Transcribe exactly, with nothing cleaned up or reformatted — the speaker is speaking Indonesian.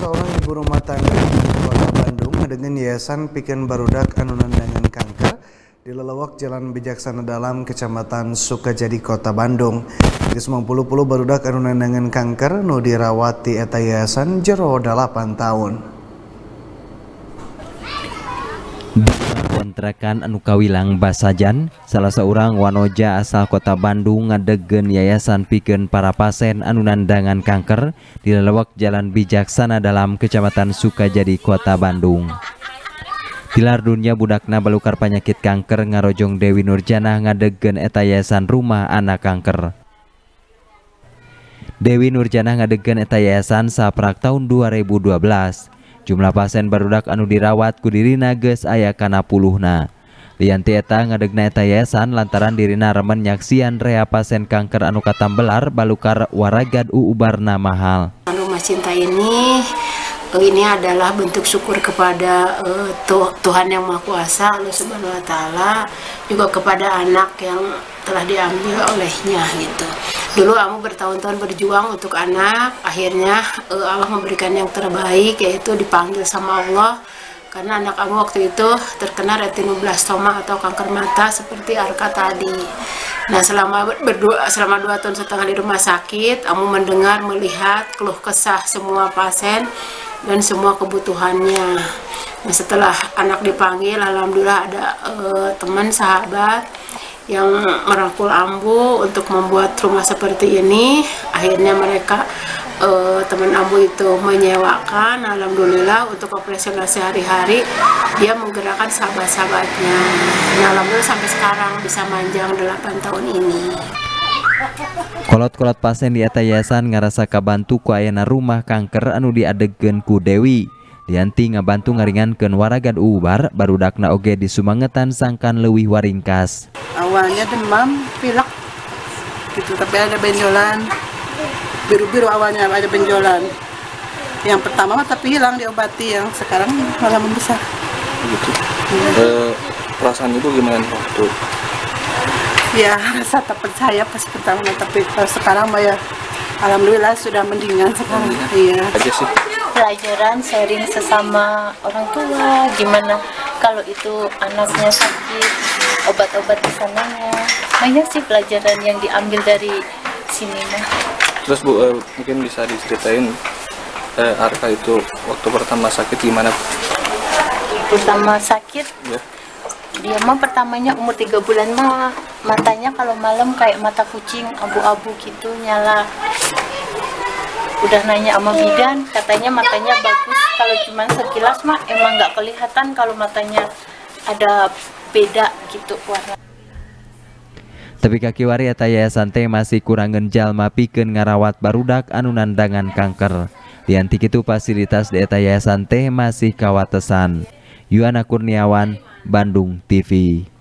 seorang ibu rumah tangga di Kota Bandung dengan yayasan pikeun barudak anu nandangan kanker di lelewak Jalan Bijaksana Dalam, Kecamatan Sukajadi, Kota Bandung. Geus mangpuluh puluh barudak anu nandangan kanker nu dirawat di eta yayasan jero dalapan tahun. Kontrakan anu kawilang Basajan, salah seorang wanoja asal Kota Bandung ngadegen yayasan pikeun para pasien anu nandangan kanker di lelewak Jalan Bijaksana Dalam, Kecamatan Sukajadi, Kota Bandung. Tilar dunia budakna balukar penyakit kanker ngarojong Dewi Nurjanah ngadegen eta yayasan rumah anak kanker. Dewi Nurjanah ngadegen eta yayasan saprak tahun dua ribu dua belas. Jumlah pasien barudak anu dirawat ku dirina geus aya kana puluhna. Lianti eta ngadegna eta yayasan lantaran dirina remen nyaksian rea pasien kanker anu katambelar balukar waragad uubarna mahal. Rumah Cinta ini ini adalah bentuk syukur kepada uh, Tuhan Yang Maha Kuasa, Allah Subhanahu Wa Taala, juga kepada anak yang telah diambil olehnya gitu. Dulu kamu bertahun-tahun berjuang untuk anak, akhirnya uh, Allah memberikan yang terbaik, yaitu dipanggil sama Allah karena anak kamu waktu itu terkena retinoblastoma atau kanker mata seperti Arka tadi. Nah, selama berdua selama dua tahun setengah di rumah sakit, kamu mendengar, melihat keluh kesah semua pasien dan semua kebutuhannya. Nah, setelah anak dipanggil, alhamdulillah ada uh, teman sahabat yang merangkul Ambu untuk membuat rumah seperti ini. Akhirnya mereka uh, teman Ambu itu menyewakan, alhamdulillah untuk operasional sehari-hari dia menggerakkan sahabat-sahabatnya. Nah, alhamdulillah sampai sekarang bisa manjang delapan tahun ini. Kolot-kolot pasien di eta yayasan ngarasa kabantu ku ayana rumah kanker anu diadegeun ku Dewi. Lianti ngabantu ngaringankeun waragad uubar, barudakna oge disumangetan sangkan leuwih waringkas. Awalnya demam, pilek gitu, tapi ada benjolan biru-biru, awalnya ada benjolan. Yang pertama mah tapi hilang, diobati, yang sekarang malah membesar. Gitu. Hmm. E, perasaan ibu gimana waktu? Ya rasa tak percaya pas pertama, tapi kalau sekarang mah ya alhamdulillah sudah mendingan sekarang. Iya. Aja sih. Pelajaran sharing sesama orang tua, gimana kalau itu anaknya sakit, obat-obat di sananya. Banyak sih pelajaran yang diambil dari sini mah. Terus Bu, eh, mungkin bisa diceritain eh, Arka itu waktu pertama sakit gimana? Pertama sakit? Ya. Dia mah pertamanya umur tiga bulan mah matanya kalau malam kayak mata kucing, abu-abu gitu nyala. Udah nanya sama bidan, katanya matanya bagus. Kalau cuma sekilas mah emang nggak kelihatan kalau matanya ada beda gitu warna. Tapi kakiwari eta yayasan teh masih kurangeun jalma pikeun ngarawat barudak anu nandangan kanker. Lianti kitu fasilitas di eta yayasan teh masih kawatesan. Yuana Kurniawan, Bandung T V.